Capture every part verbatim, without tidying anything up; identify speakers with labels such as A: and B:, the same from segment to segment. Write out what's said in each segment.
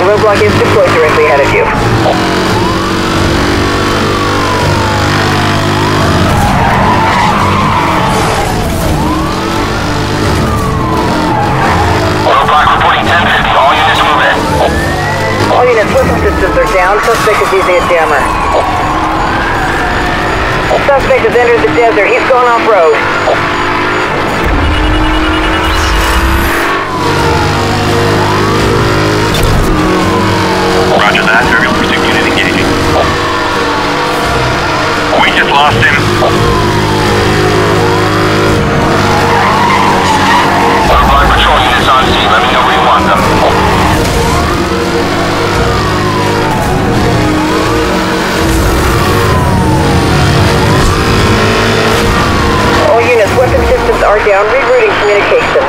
A: roadblock is deployed directly ahead of you.
B: Roadblock reporting ten fifty. All units move in.
A: All units, weapon systems are down. Suspect is using a jammer. Suspect has entered the desert. He's gone off-road.
B: Roger that. Aerial pursuit unit engaging. We just lost him. Roadblock patrol units on scene. Let me know where you want them.
A: All units, weapon systems are down. Rerouting communication.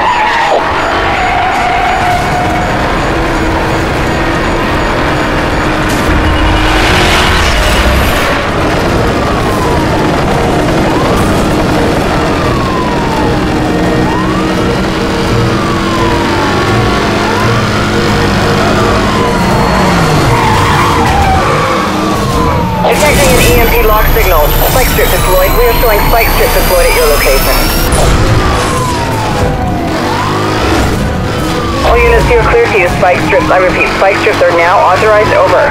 A: Detecting an E M P lock signal. Spike strip deployed. We are showing spike strip deployed at your location. All units, you are clear to use spike strips. I repeat, spike strips are now authorized. Over.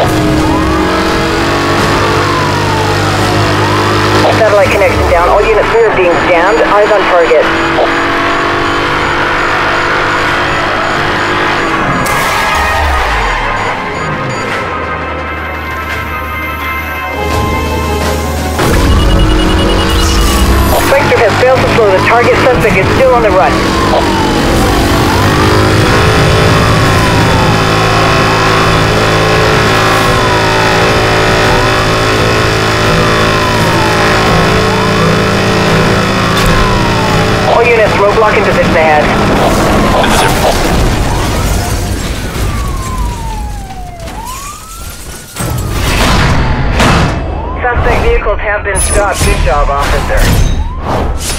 A: Satellite connection down. All units, we are being jammed. Eyes on target. Spectre has failed to slow the target. Suspect is still on the run. All units, roadblock in position ahead. Suspect vehicles have been stopped. Good job, officer.